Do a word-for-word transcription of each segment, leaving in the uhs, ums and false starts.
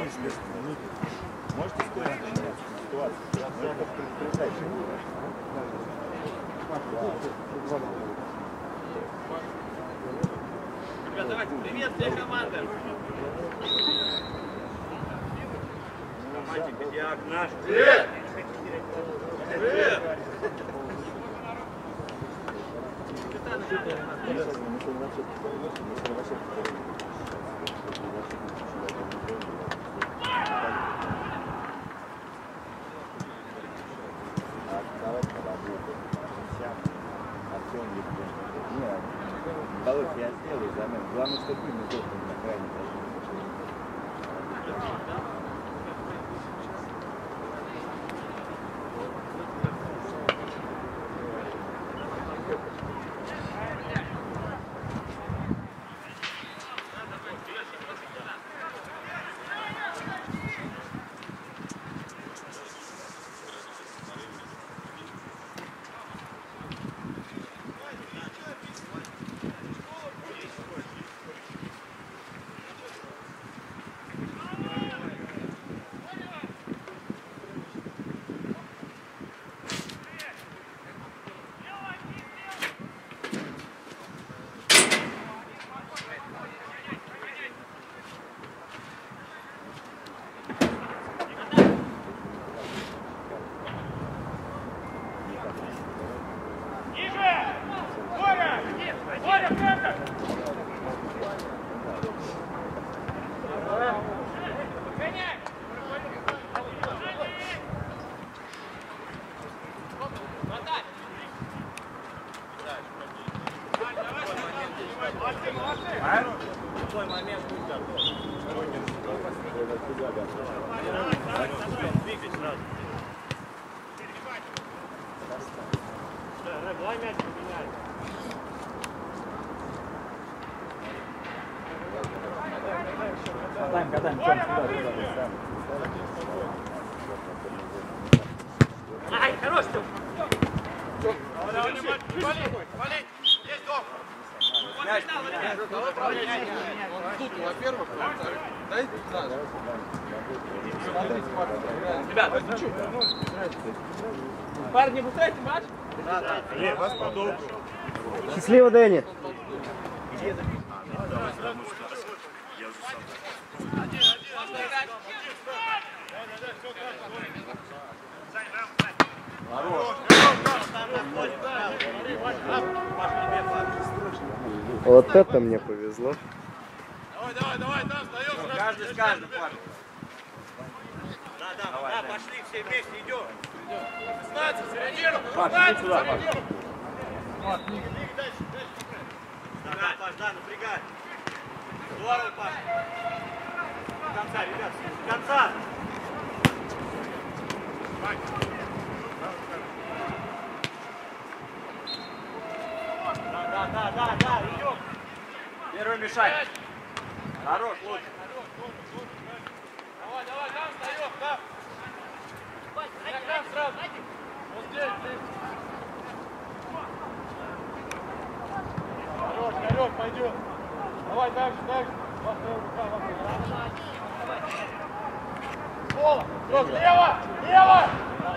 Можете сказать ситуацию? Ребят, давайте, привет всей команды! Мальчик, Диак наш! Привет! Привет! Балык я сделаю замен. Главное, чтобы вы не должны на крайне. Твой момент будет готов. Двигай сразу. Давай мяч поменяй. Катаем, катаем, чем сюда, сюда. Ай, хорош ты! Давай, давай, вали, вали, есть дом! Мяч поменяй. Он тут, во-первых, во-вторых. Дай, да. Смотрите, парни, играем. Ребят, ну что? Парни, вы устраиваете матч? Да, да. Лев, вас по долгу. Счастливо, Дэнни. Вот это мне повезло. Давай, давай, давай, да, встаем. Каждый с каждым, парни. Да, да, да, пошли все вместе, идем. шестнадцать, середину. Паш, иди сюда, Паш. Да, Паш, да, напрягай. Здорово, Паш. До конца, ребят, до конца. Да, да, да, да, да, идем. Первый мешай. Хорош, лучше. Давай, давай, там встаем, там. Там сразу. Вот здесь, здесь. Хорош, Игорек, пойдет. Давай, дальше, дальше. Пола, Лёш, лево, лево.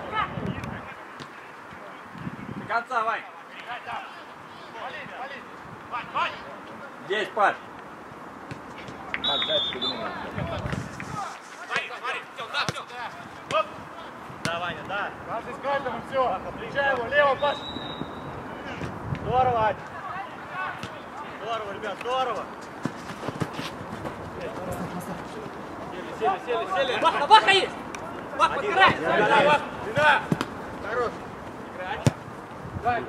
До конца, Вань. Вали, вали. Вань, Вань. Здесь, Паш. Паш, дальше поднимай. Смотри, смотри, все, да, все. Оп. Да, Ваня, да. Каждый с каждым, и все. Встречай его, лево, Паш. Здорово, Ань. Здорово, ребят, здорово. Сели, сели, сели, сели. Баха, баха есть. Бах, подбирай. Длина. Хорош. Играй.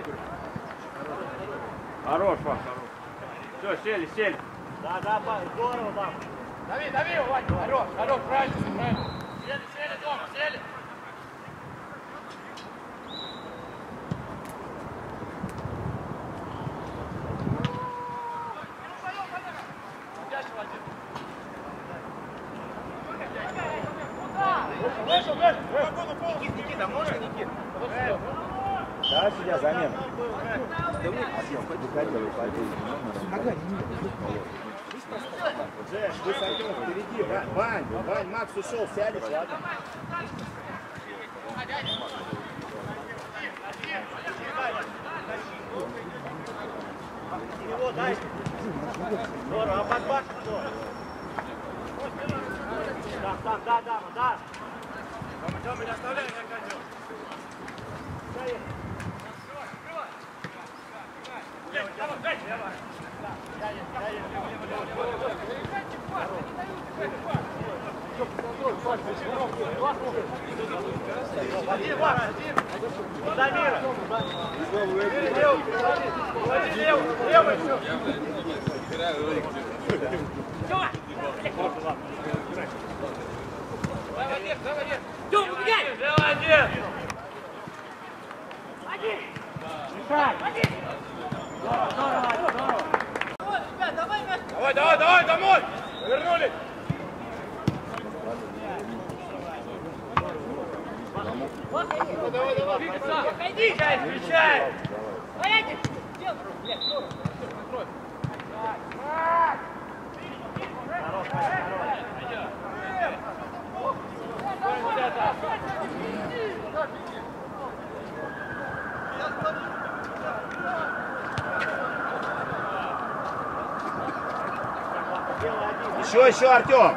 Хорош, Паш. Все, сели, сели. Да, да, Паш, здорово, да. Дави, дави его, Вань. Хорош, хорош, правильно, правильно. Сели, сели дома, сели. Вышел, вышел, вышел. Никит, Никита, можно, Никит? Давай сюда, замена. Да вы, выходи, выходи. Нога не Жень, вы с Артемом впереди. Вань, Вань, Макс ушел, сядешь, ладно? Его дай. Здорово, а под башню что? Там, там, да, да, да. Тёма, не оставляй, я хотел. Давай, давай, давай, домой! Вернулись! Давай, давай, Выходи! Включай, включай! Порядок! Еще, еще, Артем!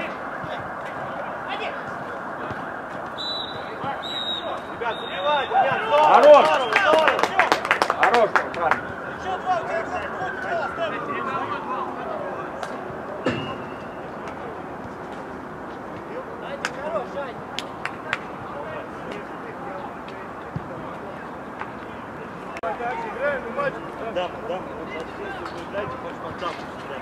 Ребят, забивай, ребят, здорово, Хорош! здорово, здорово! Хорош, правильно. Да, да, дайте хоть поддам.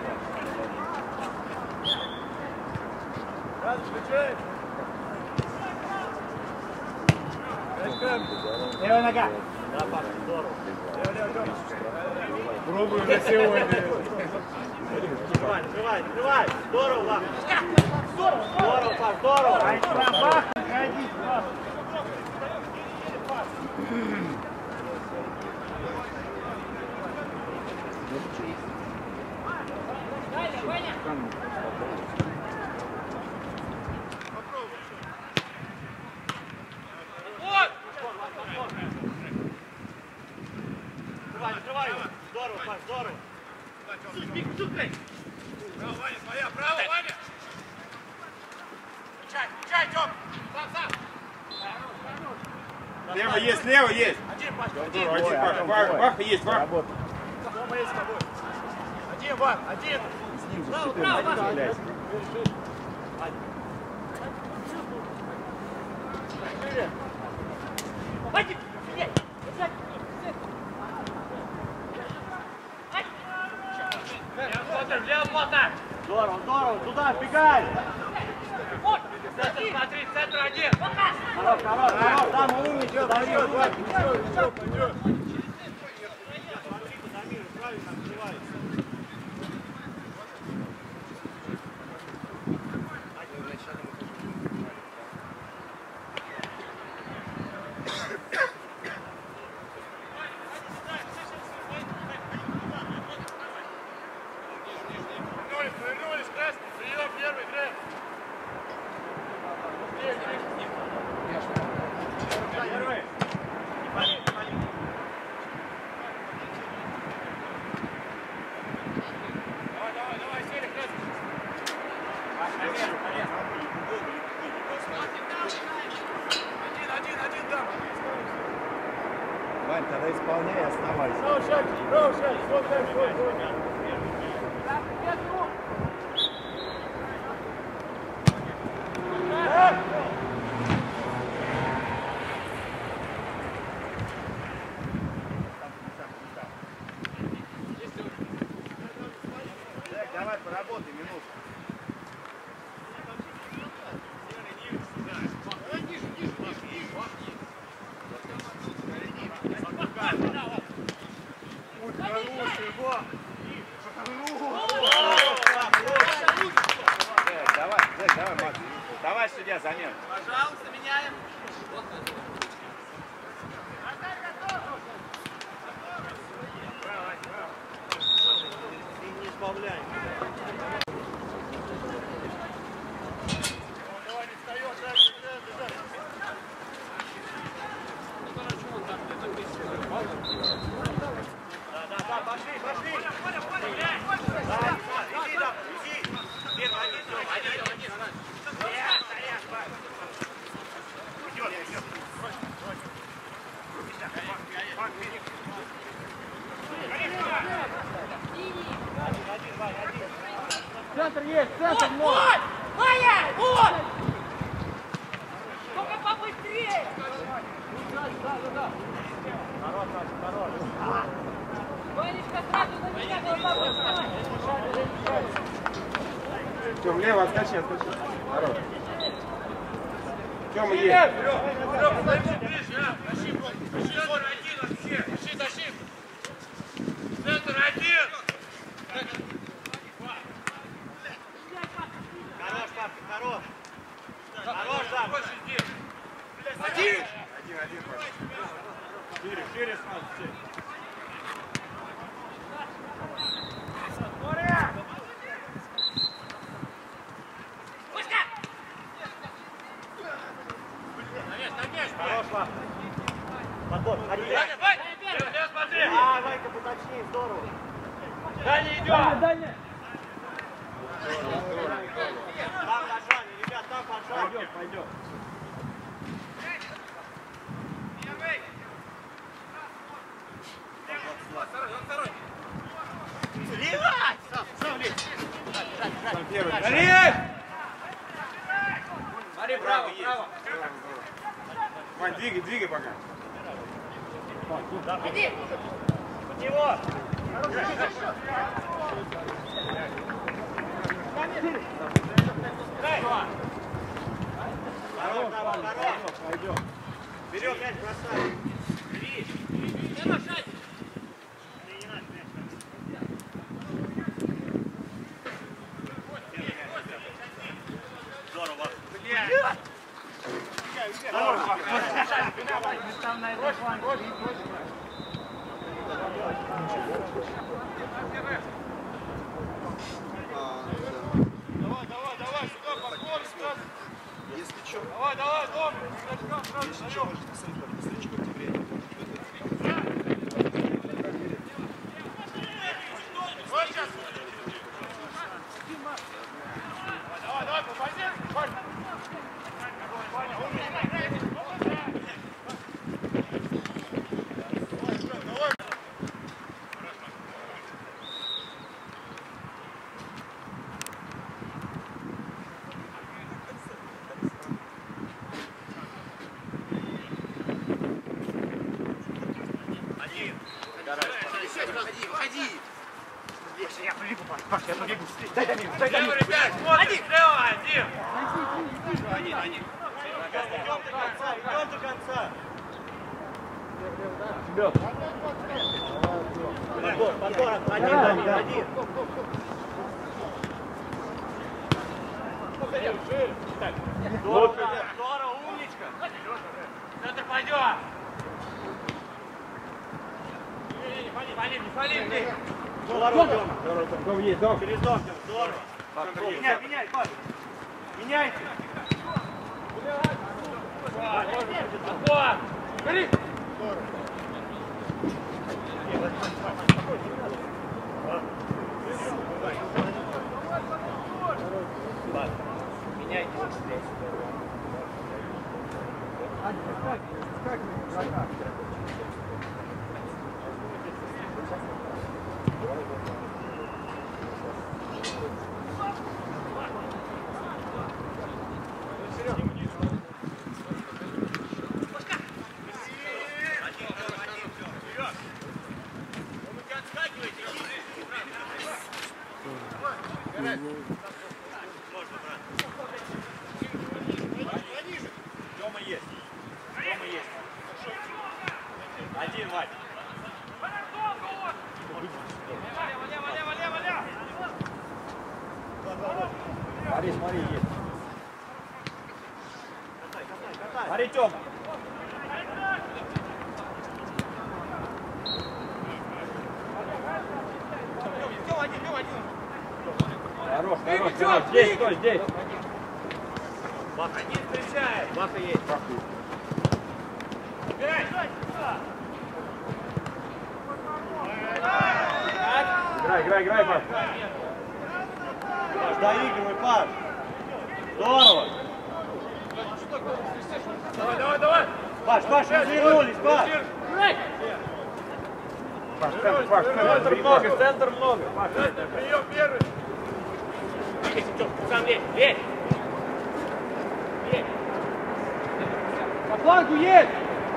Левая нога. Да, Паша, здорово. Пробую на сегодня. Открывай, открывай, открывай. Здорово, Паш. Здорово, Паш, здорово. Открывай, открывай. Здорово, Паш, здорово. Право, Ваня, твоя, право, Ваня! Включай, включай, Тём! Сам, сам! Лево есть, лево есть. Один, Пашка, Один, один! один, Паха, Паха, Паха есть, Паха. Тёма есть с тобой! Один, Вань, один! С ним же Право, четыре, право, один Паша! является. Влево, плотно! Здорово, здорово. Туда, вбегай. Центр, смотри, центр один! Хорош, хорош, хорош. Там умничай. Пойдет, Пойдет, пойдет! правильно открывается. Повернулись, повернулись, красный! Прием, первый, Грег! Первый. Не пали, не пали. Давай, давай, давай, сели, красный! Наверх, наверх. Один, один, один, дам! Вань, тогда исполняй, оставайся. Право, шаг, право, шаг, вот так, вот, вот. Так, давай поработай минуту. Так, давай, так, давай, Макс. Давай, судья, замен. Пожалуйста, меняем. Не Добавляй. Давай, не встаешь, дальше, бежать. Да, да, да, пошли, пошли. Да, иди, да, иди. Первый, один, один, один. Стоять, стоять, Вань. Идет, идет. Один, один, Вань, один. Центр есть, центр Вот, мой! вот! Ваня, вот! Только побыстрее! Хорош, Вань, хорош. Ванечка, сразу на меня должна быть. Тём, лево отскочи, отскочи. Хорош. Тёма, есть. Нет! Серёг, подойди ближе, а! Тащи, тащи, центр один вообще! Тащи, тащи! Центр один! Хорош, папа, хорош. Хорош, да. Больше здесь! Один. Один, один, Паша. Шире, шире сразу, все. Пушка! Навес, навес! Хорош, папа. Подбор, ходи. Ваня, Ваня! Лев, смотри! А, Ванька, поточнее, здорово. Дальний идет! Дальняя! Там поджали, ребят, там поджали. Пойдет, пойдет. Сливай! Сам, сам лезь. Там первый. Горит! Смотри, право, право! Вань, двигай, двигай пока. Иди! Под него! Хорош, давай, хорош. Пойдем. Берем мяч, бросай. Бери. Здорово. Давай, давай, давай, сюда, подбор, сюда! Если что, Давай, давай, дом! Сразу если что, даем! можешь посмотреть, как быстрее, в октябре. Вот сейчас! Давай, давай, попади! Вань! Ваня, умный! Давай! Один. Выходи! Я побегу, Паш, я побегу. Дай до меня, дай до Лево, меня. ребят, смотри, слева один! Один, один. Идем до конца, идем до конца. Подбор, подбор, один, один, один. Здорово, здорово, умничка. Центр пойдет! Не, не фали, фали, не фали, блин! Поворот, Дёма. Дом есть, дом. Через дом, Дёма, здорово. Меняй, меняй, Паш. Меняйте. Отбор! Гори! Меняйте. Тёма есть. Тёма есть. Один, Вань. Лево, лево, лево, лево! Смотри, смотри, есть. Смотри, Тёма. Лева, один, Лева, один! Хорош, хорош, хорош. Здесь, стой, здесь. Ваха, не встречает. Ваха есть. Пять. Играй, играй, играй, Паш. Паш, доигрывай, Паш. Здорово. Давай, давай, давай. Паш, Паш, развернулись, Паш. Паш, центр, Паш, центр много, центр много. Паш, Прием первый. двигайся, Тём, сам лезь, лезь. Лезь. По флангу есть.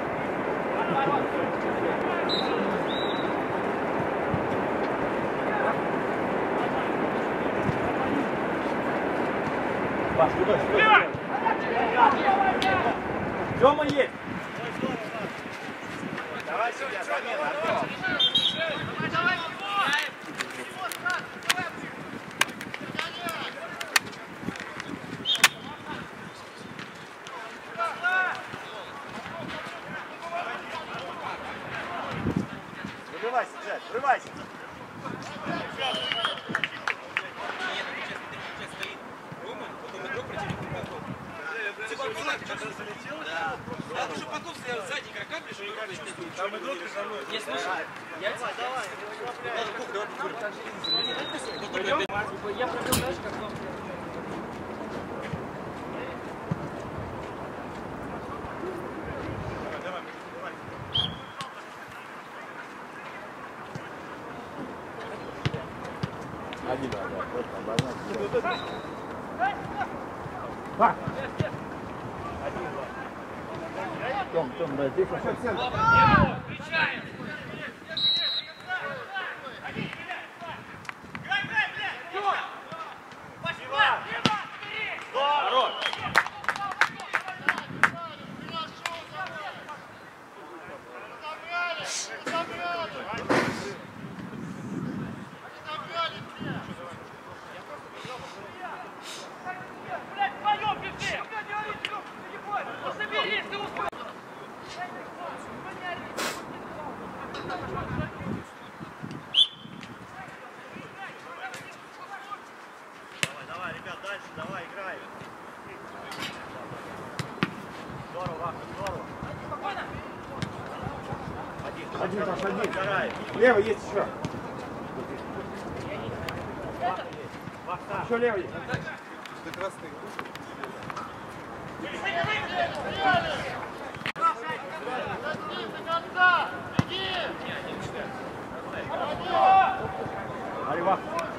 Паш, туда, сюда. Тёма есть. Давай сюда, замена, Артём. Врывайся, Джек, врывайся. Надо уже потом сзади игрока ближе, игрок Там игрок за мной. не слушай. Я давай, давай. Ладно, Кук, давай покурим. Я пробил, знаешь, как он. Один, да, да, просто обозначить. Паш! Тём, Тём, да, тихо. Встречаем! Хорош. Блядь, вдвоем бежи! Ну соберись, ты успел! Давай, давай, ребят, дальше, давай, играй. Здорово, Ваха, здорово. Один, Один, Паш, один. вторая. Левый есть еще. Вахта. Еще левый. Аривах.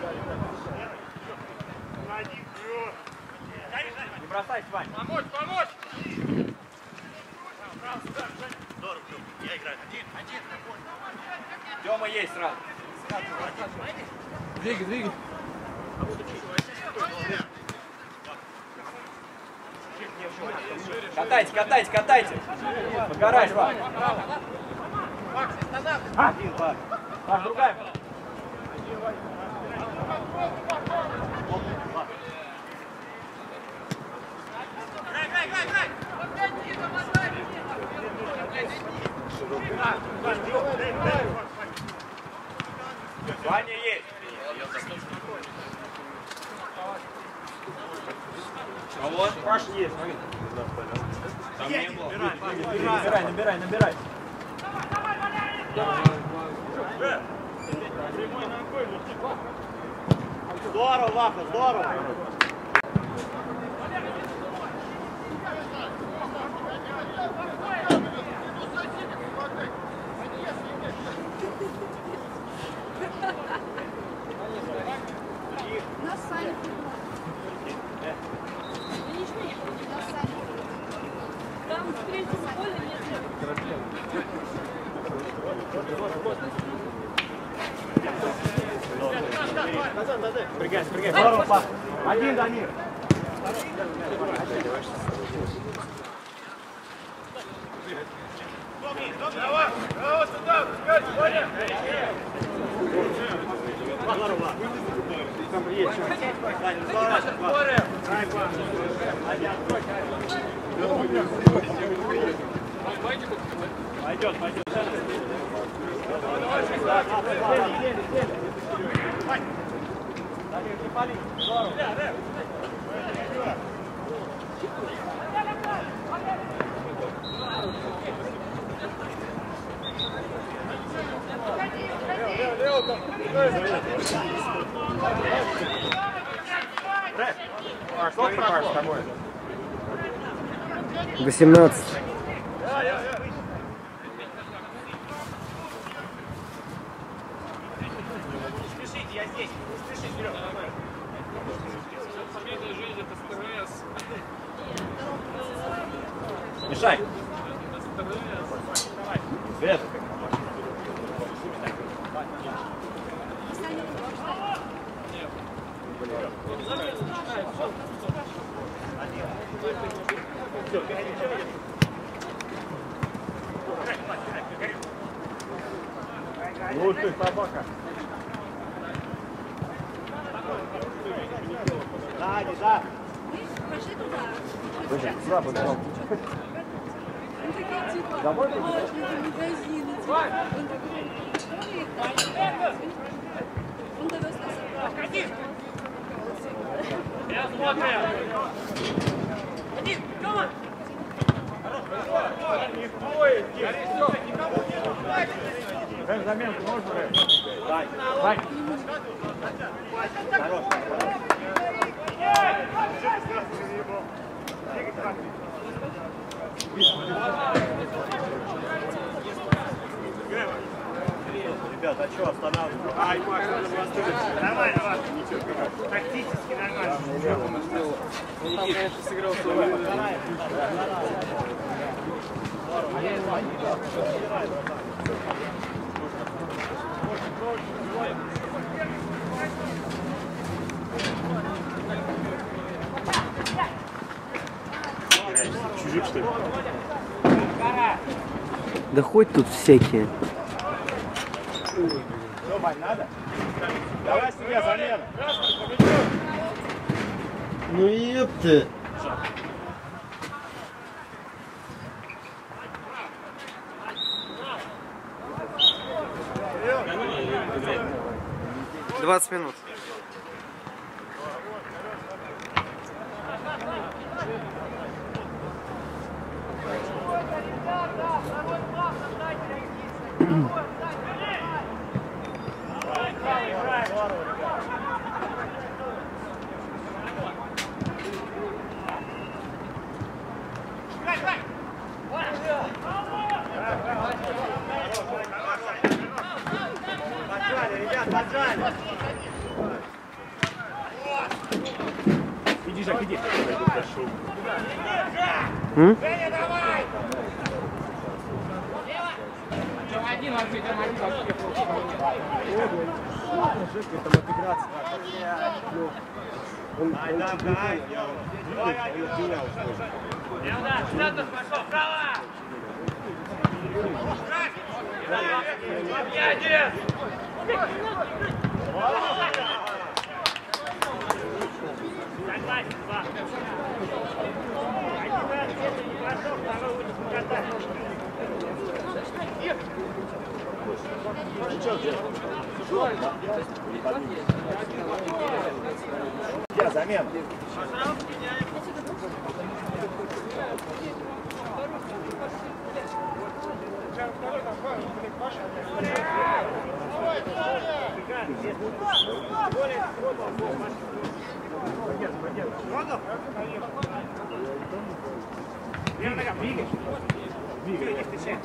Не бросай, Вань. Помочь, помочь! Здорово, Тём. Я играю. Один, один. Тёма есть сразу. Двигай, двигай. Катайте, катайте, катайте. Погорай, Вань. Один, Паш. Паш, другая. Играй, играй, играй, играй! Ваня есть. А вот Паш есть, смотри. Там не было. Набирай, набирай, набирай. Здорово, Ваха, здорово. Нас Саня Нас Саня там в третьем поле нет. Прыгай, прыгай. Здорово, Паш. Один, Дамир. Давай, давай сюда, пускай, Ваня! Здорово. Там есть. Ваня, здорово. Пойдет, пойдет. восемнадцать. Спешите, я здесь. Спеши, Серега. Семейная жизнь это стресс. Мешай. Свет. Лучший собака. Сзади, да. Пошли туда. Пошли туда, побежал. Он такие типа, Домой молочные магазины, типа. Он такой, что их там? Он довез нас обратно. Я смотрю. Один, Тёма! Дай заменку, можно? Дай. Дай. Хорош. Ребята, а что останавливаем? Ай, Макс, надо было остановиться. Нормально, Макс. Ничего, тактически нормально. Он там, конечно, сыграл свою роль. Чужих, что ли? Да хоть тут всякие. Что, Вань, надо? Давай себе замену. Ну ёпта. двадцать минут. Поджали, ребят, поджали. Иди, Жак, иди. М? Женя, давай! Один вообще, там один вообще. Там отыграться. Он, Дай, дай, дай. Леонард, центр пошел, право! Я один! Согласен, два. Один раз где-то не прошел, второй будет покатать. Я замена. Левая нога, двигай. Двигай, не встречай.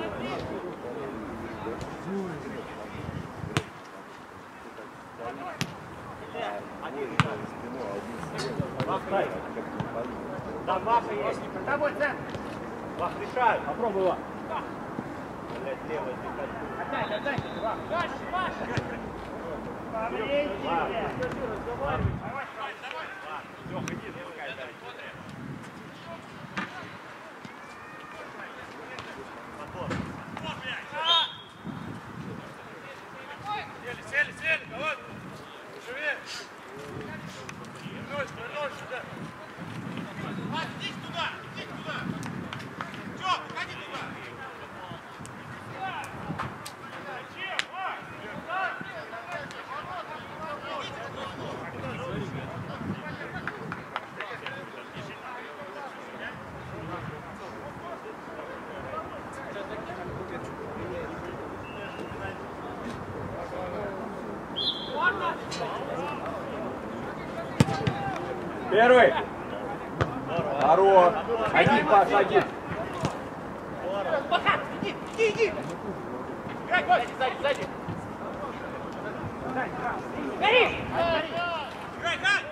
Да, Маша есть. С тобой центр. Вах, решаю. Попробуй, Вах. Блядь, левая. Опять, опять. Дальше, Маша. Помрите. Давай, давай. Лёх, иди, замыкай, дай. Сели, сели, сели, давай. Живее. Вернусь, вернусь сюда. Макс, иди туда, иди туда. Тём, ходи туда. Зачем, Макс? Первый. Хорош. Один, Паш, один. Иди, иди, иди! Играй, сзади, сзади, сзади! Гори! Играй, играй!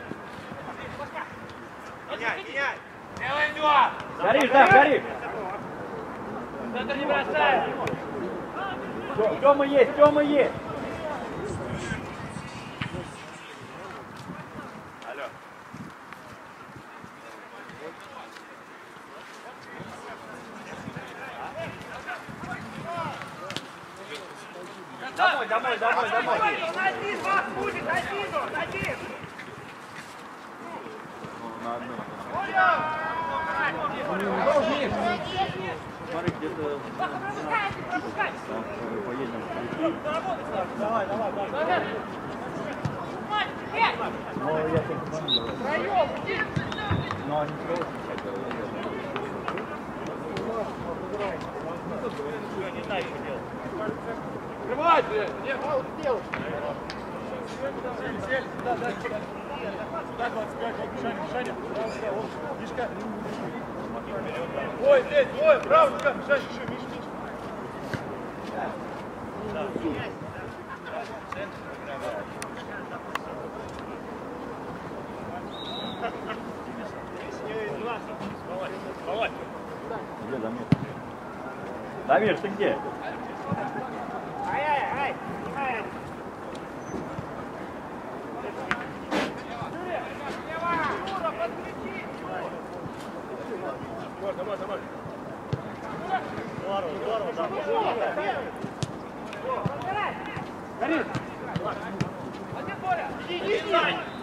Меняй, меняй! Делай два! Гори, да, гори. Центр не бросай! Тёма есть, Тёма есть. Алло. Домой, домой, домой, домой. Он один вас будет, один он, один! Смотри, где-то поедем. Давай, давай, давай! Ну, я только помню. Втроем, иди! Ну, они тоже Не знаю, что делать. Открывай, блядь! Нет, мало делать! Сель, да, да, сюда двадцать пять, вот, Мишаня, Мишаня, вот, Мишка. Ой, здесь, ой, право, Мишка, Мишаня, еще, Миш, Миш. Где Дамир? Дамир, ты где? Ай, ай, ай, ай. Давай, давай, давай. Здорово, здорово, да. Гори! Один Боря! Иди, иди, иди!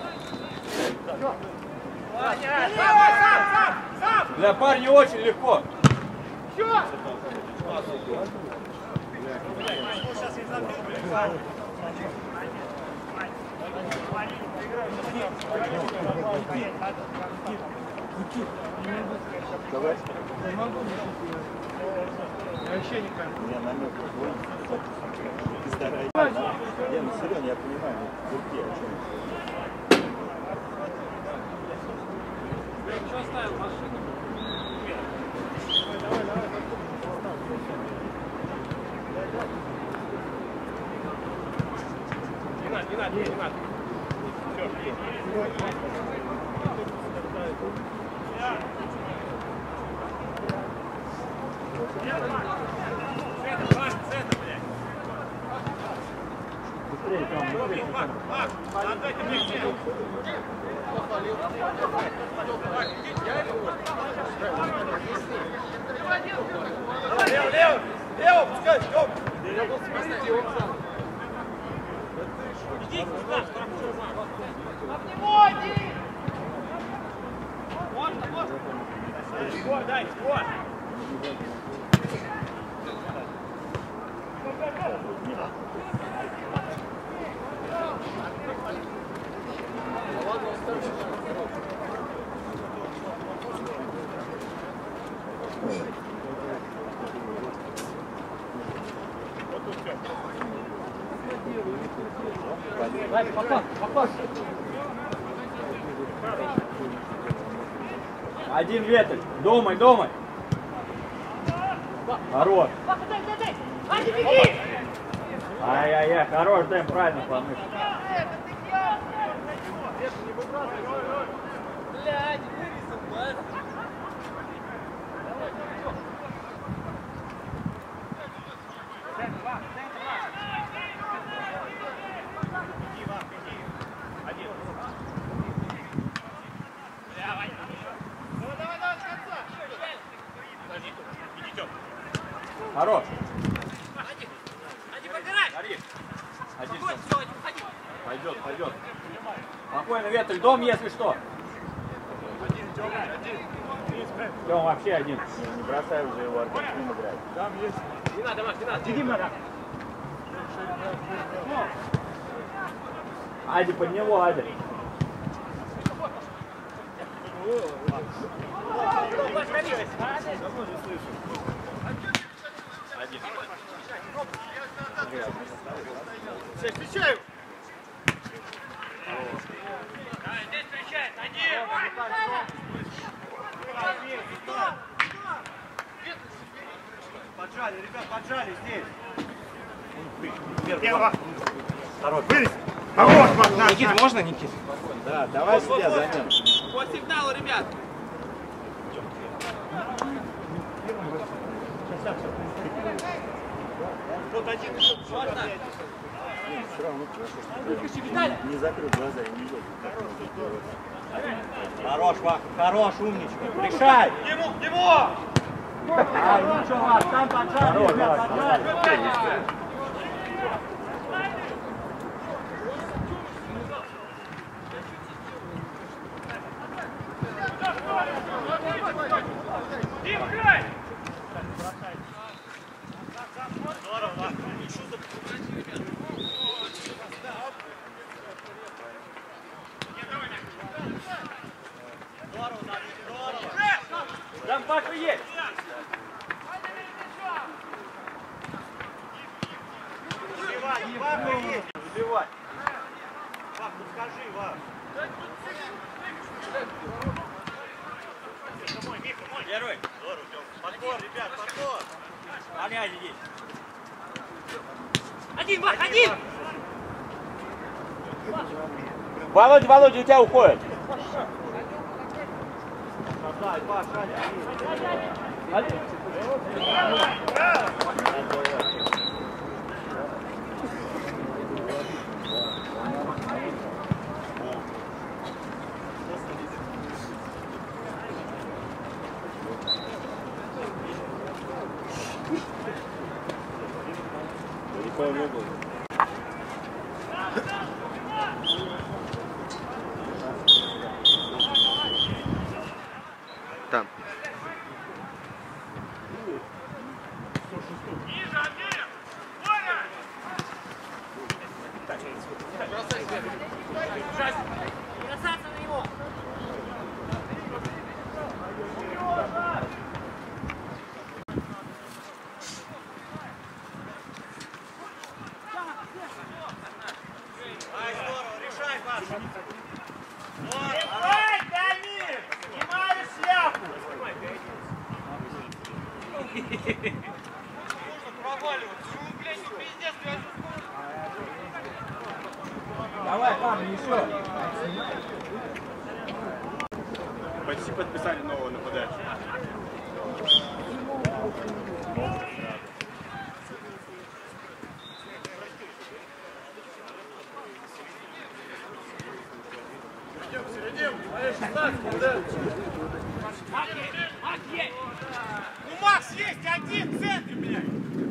Сам, сам, сам, сам! Для парня очень легко. Еще! Вообще никак. Я намек твой. Я ну серьезно, я понимаю, ну, где, о чем. Что оставил машину? Не надо, не надо, не надо. Быстрее, Тёма, быстрее. Отдайте мне силу. Лево, лево, лево, пускай, стоп. Я был спасти, он сам. Иди сюда, Об него иди! можно, можно. Скор, дай, скор. Дай, попас, попас. Один ветер. Думай, думай. Хорош. Дай, дай, дай! Adi, беги! Ай-яй-яй, хорош, дай правильно помыть. Блядь, вырезал, блядь! Хорош. Ади, подбирай! Гори. Один. Спокойно, все, Ади, уходи! Пойдет, пойдет. Спокойно, ветрик, дом, если что. Тём вообще один. Не бросай уже его, Артем, с ним играть. Там есть. Не надо, Маш, не надо! Иди, Марак. Ади, под него, Ади. Один. Встречаю! Здесь встречает, один! Поджали, ребят, поджали здесь. Первого. Второй. Вылез. Хорош, Макс. Никит, можно, Никит? Да, давай себя займем. По сигналу, ребят! Вот один еще. Все равно хорошо, что не закрыл глаза и не видел. Хорош, Вах, хорош, умничка. Решай. Ему, ему! А, ничего, Вах, там поджали, ребят, поджали. Дима, играй! Здорово. Здорово, Давид, здорово. Там Паша есть. Забивай, Папа есть. Забивай. Пап, ну скажи, Вах. Это мой, Миха, мой. Первый. Здорово, Тём. Подбор, ребят, подбор. Аня, иди. Один, Вах, один! Володя, Володя, у тебя уходит. Дай, Паш, Аня. Никого не было. Там. Ниже, Андрей! Боря! Бросаться на него! Ай, здорово, решай, Паша. Эй, Дамир! Снимай шляпу! Нужно проваливаться. Ну, блядь, ну, пиздец, блядь. Давай, парни, еще. Почти подписали нового нападающего. Ну, Макс, есть один в центре, блядь.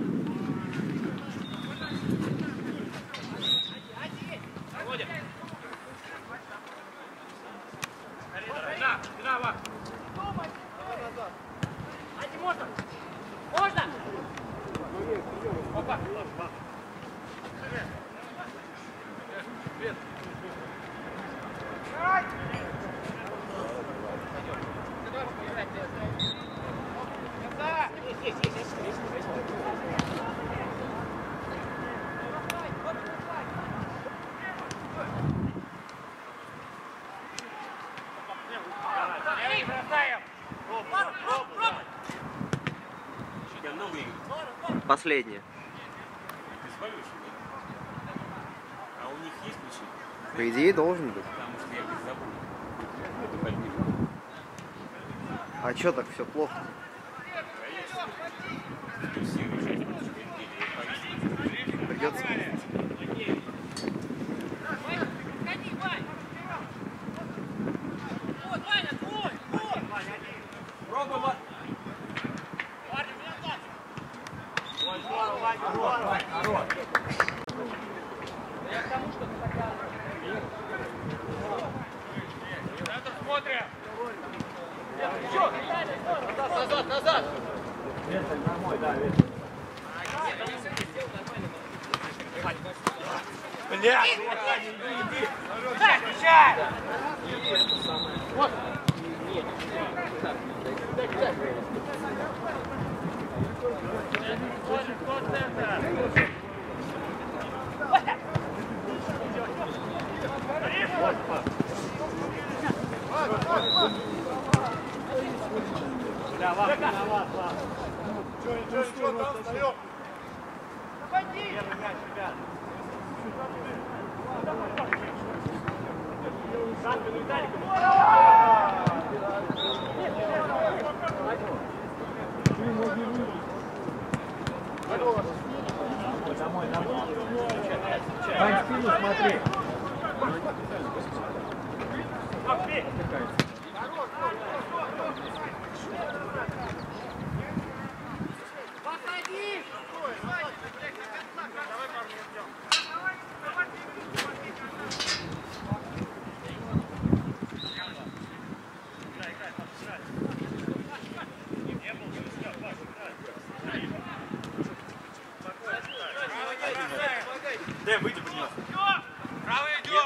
Володя. На, на, Вах. Один, можно? Можно? Опа. Последняя. А у них есть ключи? По идее, должен быть. Потому что я их забыл. А чё так все плохо? Придется. Гони, Вань! Вот, Ваня, твой! Вот! Пробуй, Вань. Парни, у меня так! Ой, здорово, Ваня, здорово. Хорош. Я к тому, что ты такая... Центр смотрим. Назад, назад! Верталь домой, да, Верталь. Блядь! Иди, иди. Дай, включай! Вот! Да, вас, на вас, вас. Ничего, ничего, ничего, там встаем. Первый мяч, ребят. Шапкину Виталику. Домой, домой. Вань, спину смотри. Дэм, выйди под него. Право идет!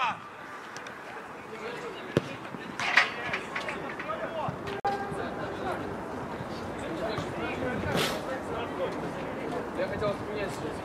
Я хотел поменять.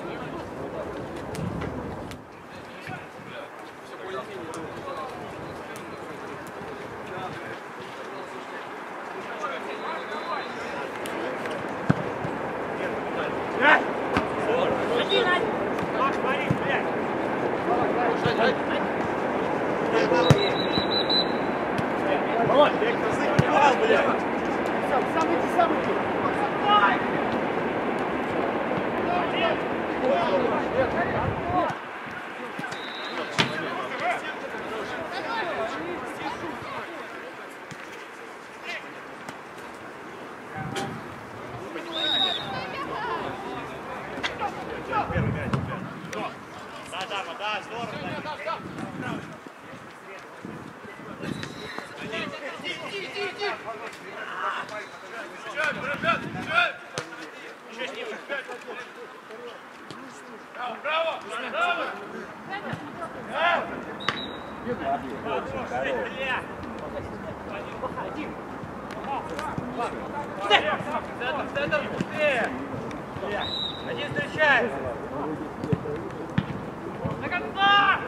Один встречает! До конца!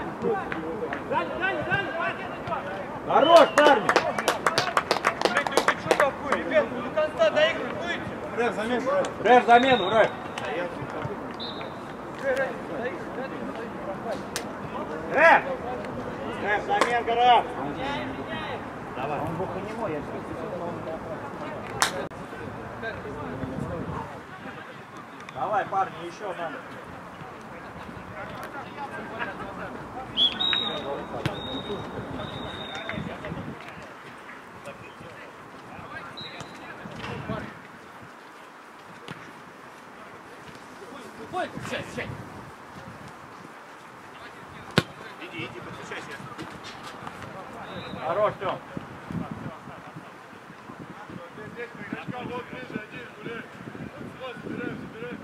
Хорош, парни! Блин, ты уже что такое? Ребят, вы до конца доигрывать будете? Рэф, замену, Рэф. Рэф, замену, Рэф. Рэф! Рэф, заменка, Рэф! Давай. Он глухонемой, я Давай, парни, еще надо. Иди, иди, подключайся. Хорош, Тём. Вот ближе, один, гуляй. Вот, забирай, забирай.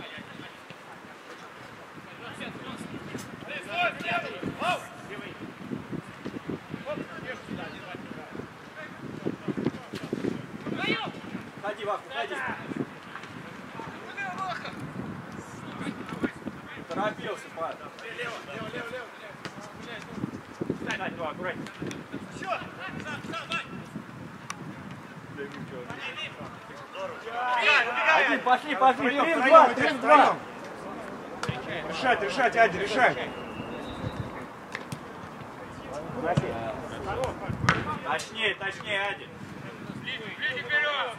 Ходи, Вах, уходи. Торопился, парень. Лево, лево, лево, лево. Встань, два, аккуратнее. Все, сам, сам, Вань. Один, пошли, пошли. Три-два, три-два. Решать, решать, Ади, решать. Точнее, точнее, Ади. Ближе, ближе вперед!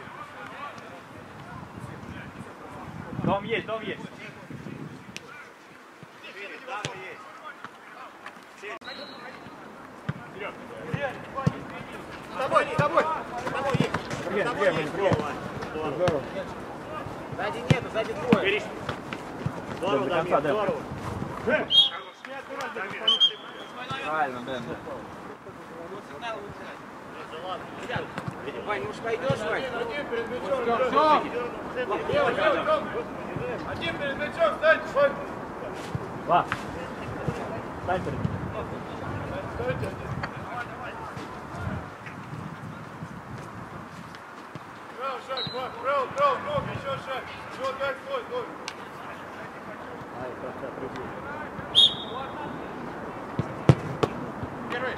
Дом есть, дом есть. Дама есть. Вперед. С тобой, с тобой. С тобой есть. Привет, С тобой есть. Здорово. Сзади нету, сзади двое. Берись. Здорово, до конца, Дэн. Правильно, Дэн. Вань, может пойдешь, Вань? Один перед мячом. Один перед мячом, встань, Вань. Ва. Встань перед ним. Встаньте. Право, шаг, право, право, право, ногу, еще шаг. Еще так, стой, стой. Ай, просто отрубил. Первый.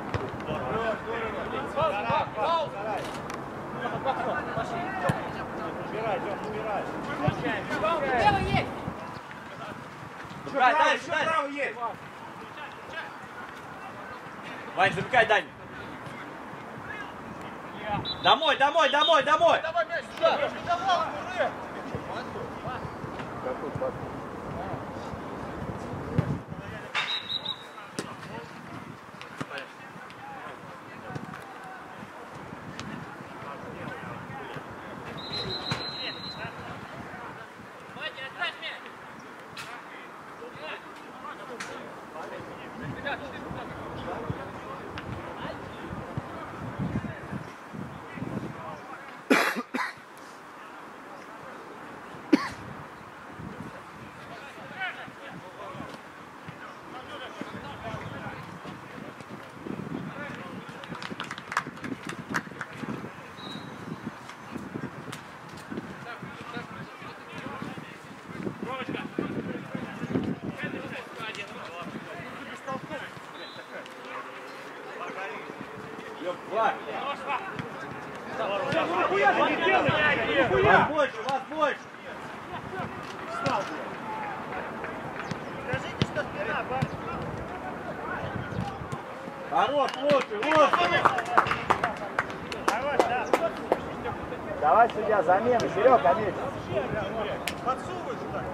Вань, замыкай, Дань. Домой, домой, домой, домой. Давай мяч сюда. Я ж не давал, Муры. Какой пас? Вас больше, вас больше. Скажите, что спина, парень. Хорош, лучше, лучше. Давай, да. Давай, судья, замену. Серега, меть. Подсовывай сюда.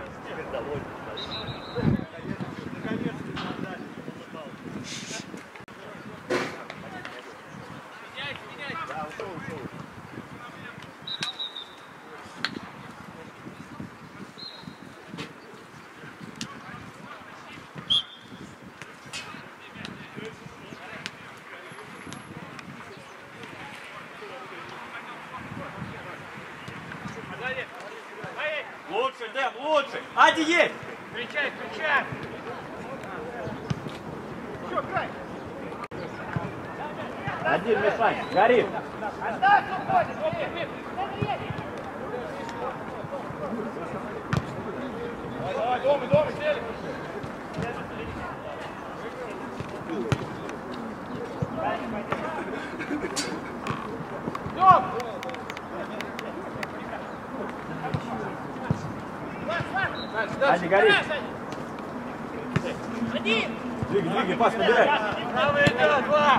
Лучше, Дэм, лучше. Ади есть. Встречай, встречай. Все, край. Один, Мишань, горит. Давай, дома, дома, сели. Дом! Ади, горит. Один! Двигай, двигай, пас набирай. Право идет, два!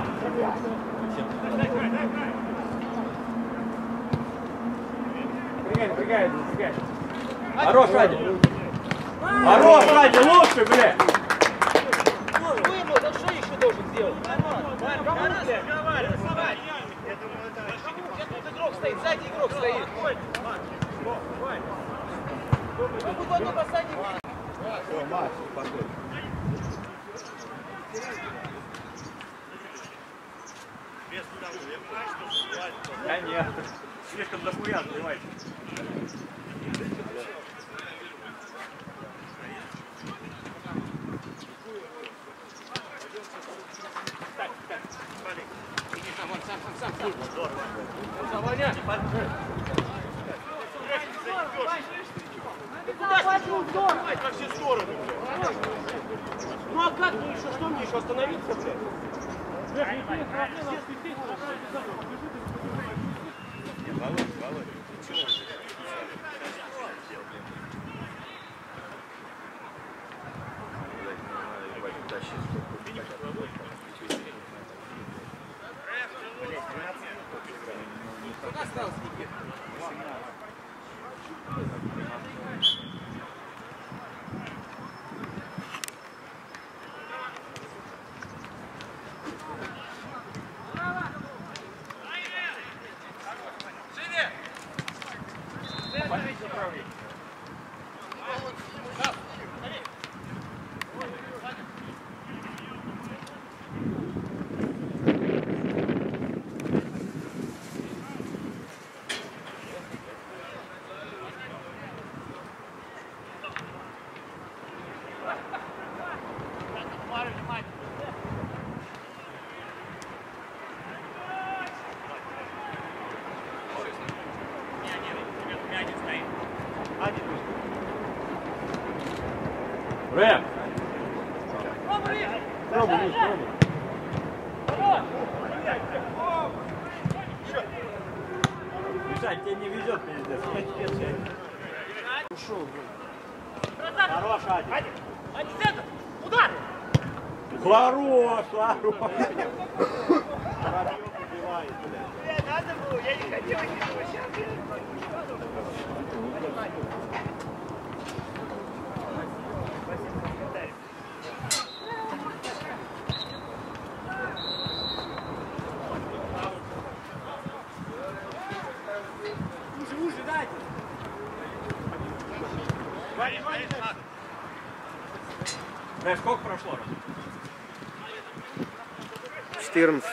Напрягай, напрягай, напрягай. Хорош, Ади. Хорош, Ади, лучше, бля. Что ему? Да что еще должен сделать? Тут игрок стоит, сзади игрок стоит. Как будто одно бросание не... Все, Макс, спокойно. Без того, я понимаю, что сзади. Конечно. Слишком дохуя сбивайте. Во все стороны. Ну а как мне еще? Что мне еще остановиться, блядь? Володь, Володь, чего? Сколько осталось, Никит? Рэм. Пробуй, Рик! Пробуй, Миш, пробуй. Хорош! Мишань, тебе не везет, пиздец. Красавчик! Хорош, Ади. Один центр! Удар! Хорош, хорош. Надо было, я не хотел ничего, сейчас. Знаешь, сколько прошло? четырнадцать.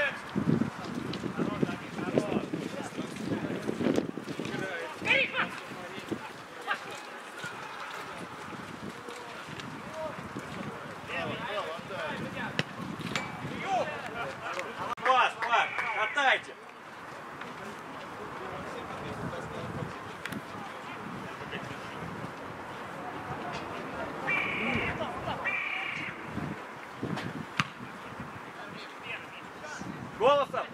Пас, пас, катайте. Голосом.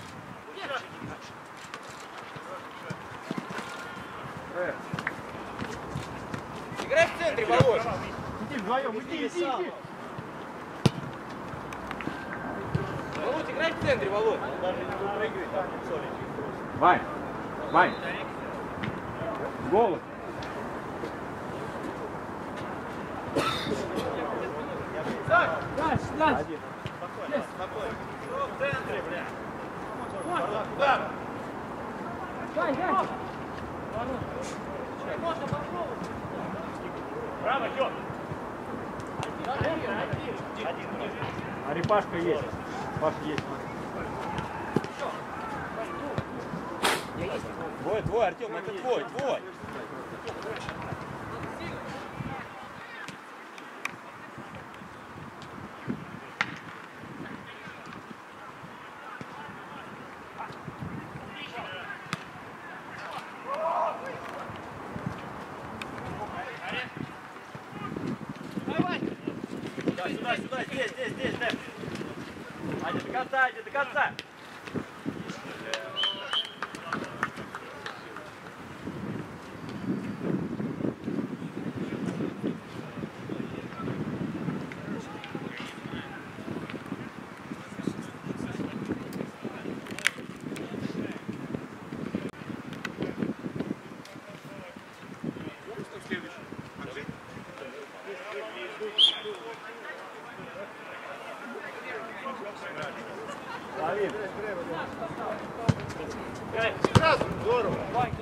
Играй в центре, Володь. Иди вдвоем, иди, иди, иди. Володь, играй в центре, Володь. Вань, Вань. Голос. Дальше, дальше. Спокойно, спокойно. В центре, бля. Удар. Дай, дай. Право, Тём. А репашка есть. Паш есть. Твой, твой, Артем, это твой, твой. Сюда, сюда, здесь, здесь, здесь, здесь. Аня, до конца, Аня, до конца. Здорово.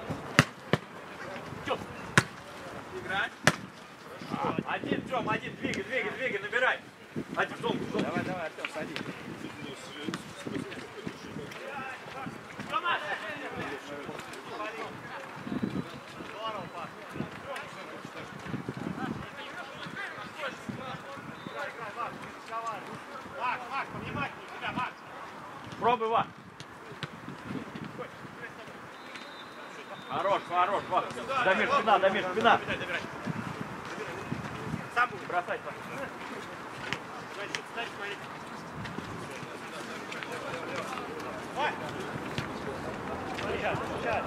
Играть. Один, Тём, один, двигай, двигай, двигай, набирай. Один, Тём, Тём. Давай, давай, Артем, садись. Макс, Макс, повнимательнее сюда, Макс. Пробуй, Ва. Хорош, хорош, Ва. Дамир, спина, Дамир, спина. Сам будешь. Бросать, Ва. Дай смотреть. Ой. Сейчас, сейчас.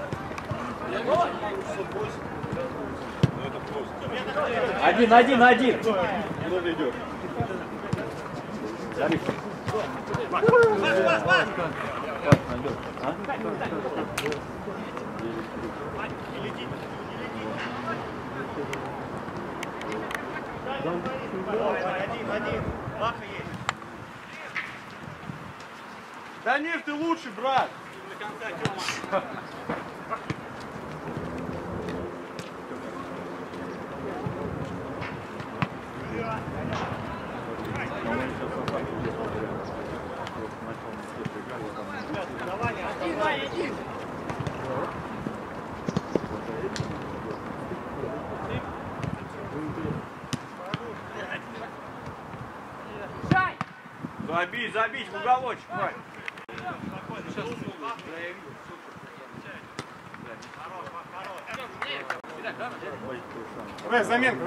Один, один, один. Куда ты идешь? Дамир. Пас, пас, пас. Пас найдет. А? Не летит, не летит. Один, один. Маха есть. Дамир, ты лучший, брат. До конца, Тёма. Давай, давай, иди. Забить, забить в уголочек, Вань. Давай, заменку.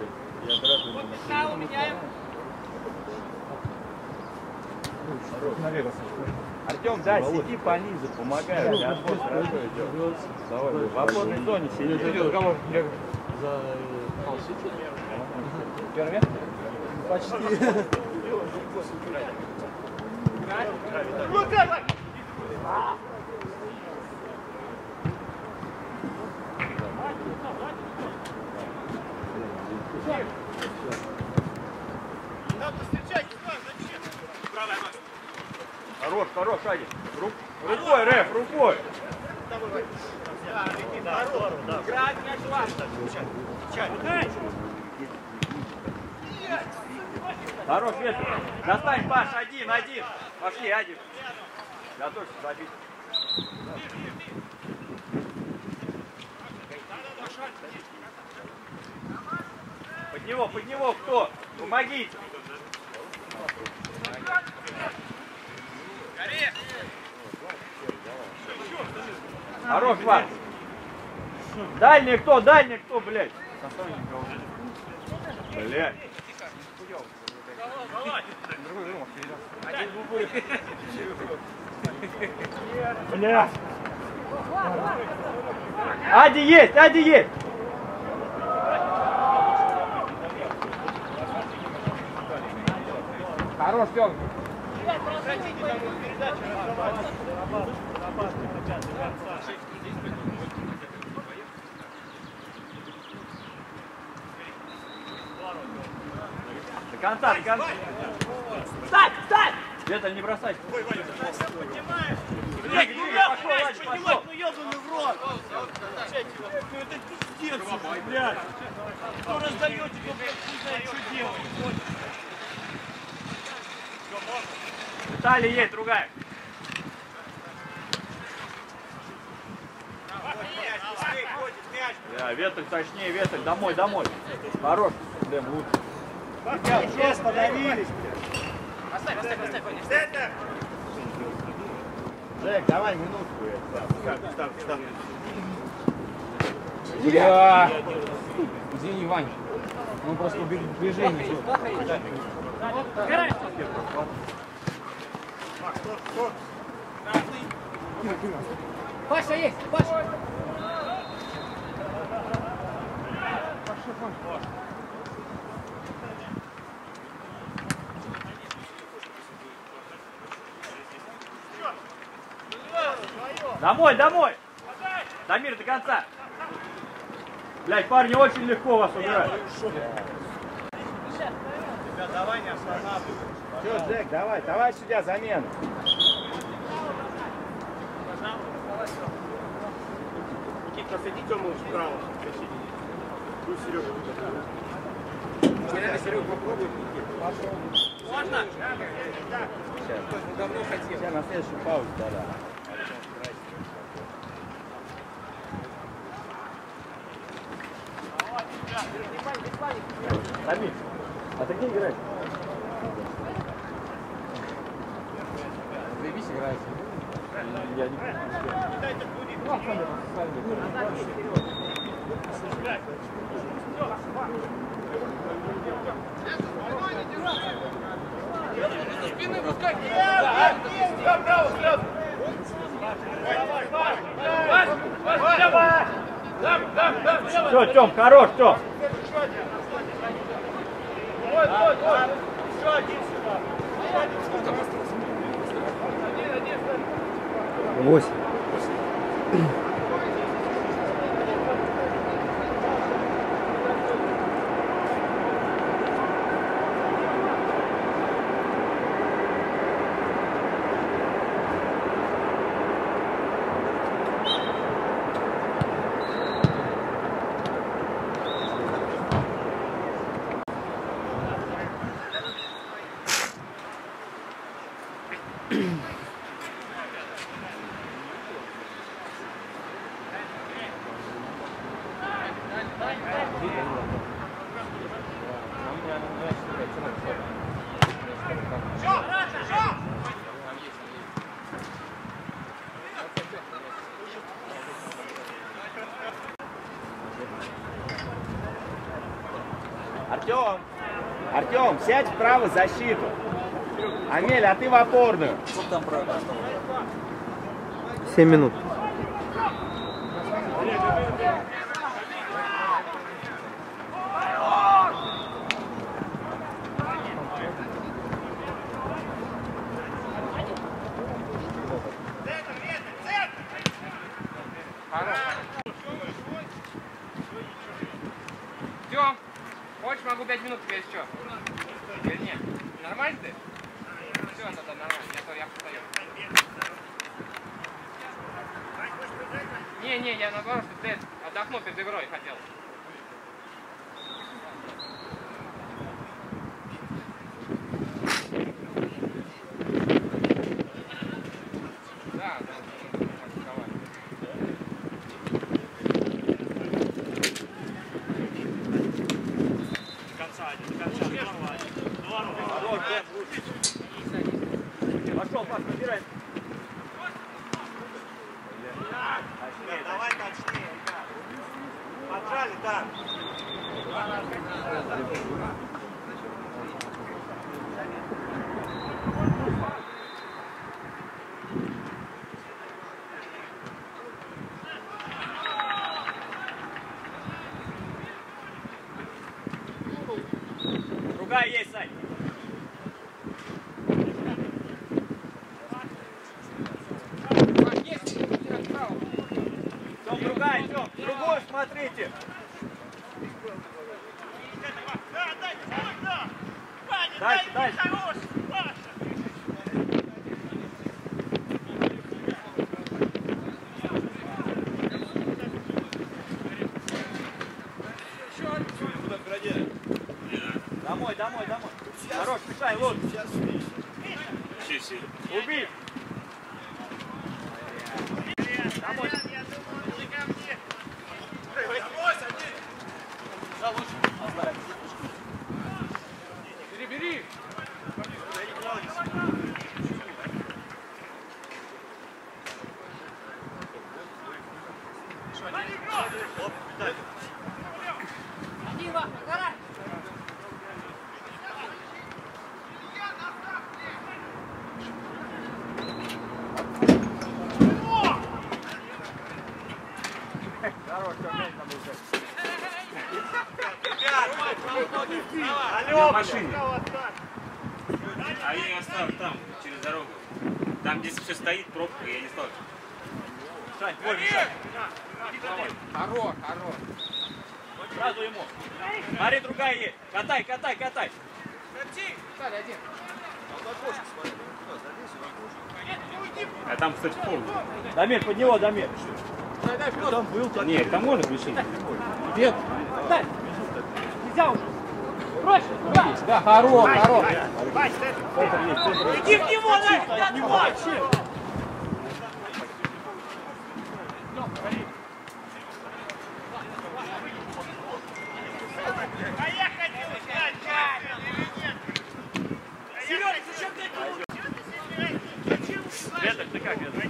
Артем, да, сиди пониже, помогай. Отбор хорошо идет. Давай, в опорной зоне сиди. Разговор. Первый? Почти. Надо встречать, зачем? Правая нога. Хорош, хорош, Адик. Рук, рукой, Реф, рукой. Играть мяч важно. Хорош, Ветер. Достань, Паш, один, один. Пошли, один. Готовься забить. Под него, под него кто? Помогите. Хорош, Паш. Дальний кто, дальний кто, блядь? Блядь. Бля. Ади есть, Ади есть. Хорош, Тём. До конца, до конца. Встань, встань! Где-то не бросай. Поднимаешь. Двигай, двигай, пошел, Ладик, пошел. Ну ебаный в рот. Ну это пиздец, блядь. Кто раздает тебе, блядь, не знает, что делать. Виталий есть, другая. Да, Ветрик точнее, Ветрик, домой, домой. Хорош. Дэм, лучше. Сейчас подавились. Оставь, оставь, оставь, конечно. Это. Жек, давай минутку. Ставь, ставь, ставь. Да. Извини, Вань. Он просто в движении. Паша есть, Паша. Домой, домой. Дамир, до конца. Блядь, парни, очень легко вас убирать. Ребят, давай не останавливай. Все, Джек, давай, давай сюда замену. Никит, посади Тему справа. Пусть Серега. Реально, Серега, попробуй. Можно? Сейчас. Давно хотел. Сейчас на следующую паузу тогда. Дамир, а ты где играешь? Заебись, играет. Я не Спины выскакивай. Все, Тём, хорош, Тём. Вот, вот, вот. Еще один сюда. Восемь. Артем, Артем, сядь вправо в защиту. Амель, а ты в опорную. Семь минут. пять минут теперь что? Теперь нет. Нормально ты? Все, тогда нормально. Я, я постою. Не, не, я наоборот, ты отдохну перед игрой хотел. Да, да. Пошел, Паш, набирай. Давай точнее, ребят. Поджали, да. Другая есть, Сань. Тём, другая, Тём. Другую смотрите. Дальше, дальше. Домой, домой, домой. Хорош, мешай, лучше. Убей. Домой. Бери, бери. Дива, гора! Хорош, Тём, мяч надо взять. Алло, машине. А я ее оставил там, через дорогу. Там, где все стоит, пробка, я не стал. Сань, твой мешай. Хорош, хорош. Сразу ему. Смотри, другая есть. Катай, катай, катай. Стали один. А там, кстати, пол. Дамир, под него, Дамир. Там был, там Нет, там можно включить. нет. Дай! Нельзя уже! Проще! Да! Да, хорош, хорош. Иди в него, Настя! Да, давай! Серега, зачем ты? Веток, ты как, Веток?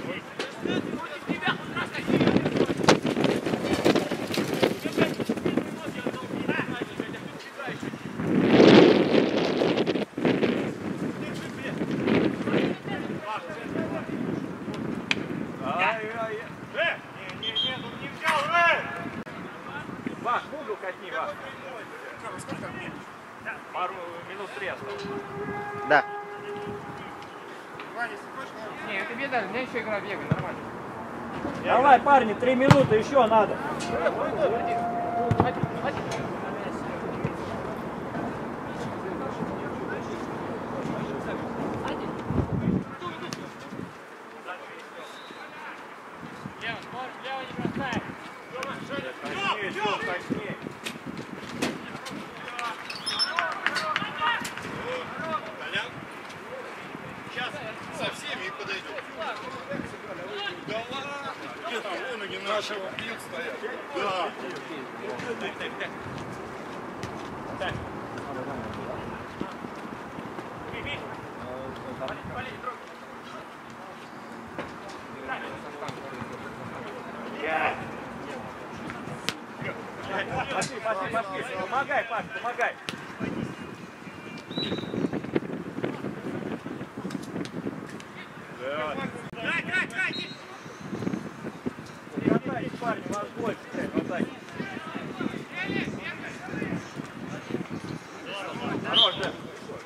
Ваш, угол катни, ваш. Пару минут три осталось. Да. Не, это беда, у меня еще игра бегает, нормально. Давай, парни, три минуты еще надо. Точнее, Тём, точнее. со всеми и подойдет. Да ладно. Где-то вон они нашего бьют стоят. Да. Пошли, пошли, пошли. Помогай, Паш, помогай. Катайтесь, парни, вас больше, блядь, хватайте. Хорош, да.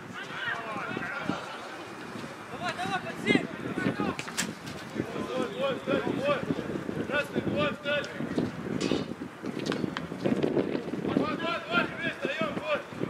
Давай, давай, подсей! Вот, вот, встали, вот. Красный, вот, встали. Вот, вот, вот, встаем, вот.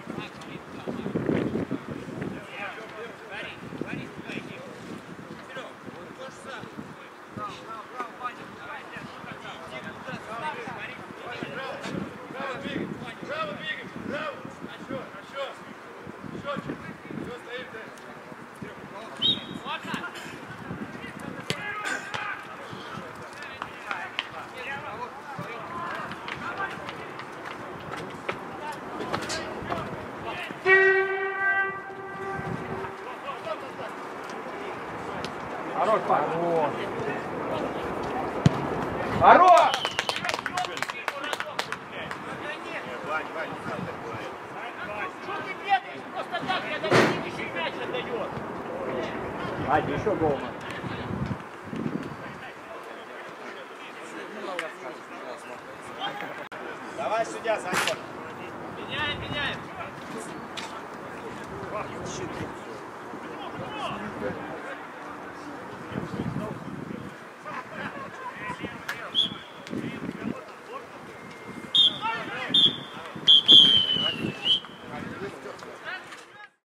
Хорош, Паш. Хорош! Вань, Вань, не надо такое. Что ты бегаешь? Просто так, когда ты еще мяч отдает. Adi, еще гол. Давай, судья, Санька. Меняем, меняем.